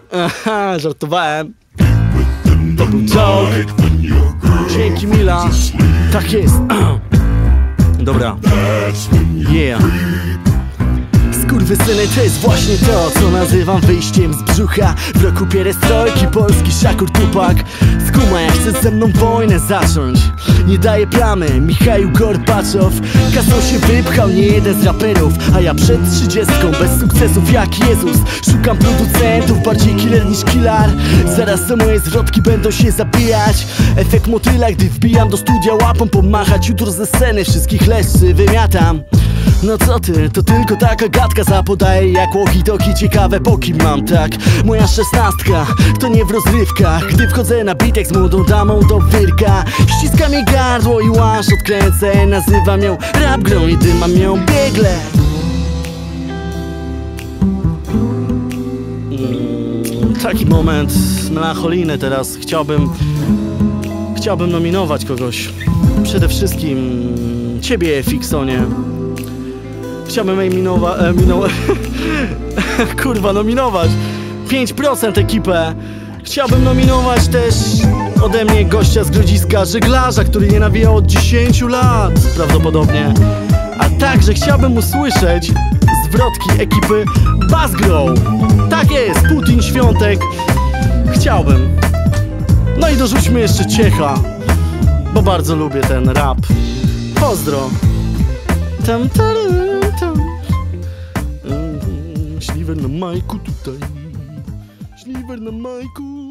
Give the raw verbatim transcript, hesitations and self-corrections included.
Aha, żartowałem. To był joke. Dzięki Mila. Tak jest. Dobra. Yeah. Skurwysyny, to jest właśnie to, co nazywam wyjściem z brzucha. W roku pierestrojki, polski szakur Tupak. Skuma, jak chcesz ze mną wojnę zacząć, nie daje plamy, Michał Gorbaczow. Kasą się wypchał nie jeden z raperów, a ja przed trzydziestką bez sukcesów jak Jezus. Szukam producentów, bardziej killer niż killer. Zaraz te moje zwrotki będą się zabijać. Efekt motyla, gdy wbijam do studia łapą pomachać. Jutro ze sceny wszystkich leszczy wymiatam. No co ty, to tylko taka gadka zapodaje jak walkie-talkie, ciekawe po kim mam, tak? Moja szesnastka, to nie w rozrywkach, gdy wchodzę na bitek z młodą damą do wyrka. Ściska mi gardło i łasz odkręcę, nazywam ją rap grą i dymam ją biegle. mm, Taki moment melancholijny teraz, chciałbym Chciałbym nominować kogoś. Przede wszystkim ciebie, Fiksonie. Chciałbym eliminować, e, minowa kurwa, nominować pięć procent ekipę. Chciałbym nominować też ode mnie gościa z Grodziska, żeglarza, który nie nawijał od dziesięciu lat prawdopodobnie. A także chciałbym usłyszeć zwrotki ekipy Buzzgrow. Tak jest, Putin Świątek. Chciałbym. No i dorzućmy jeszcze Ciecha, bo bardzo lubię ten rap. Pozdro. Tam, tam, tam. Śliwer na majku tutaj. Śliwer na majku.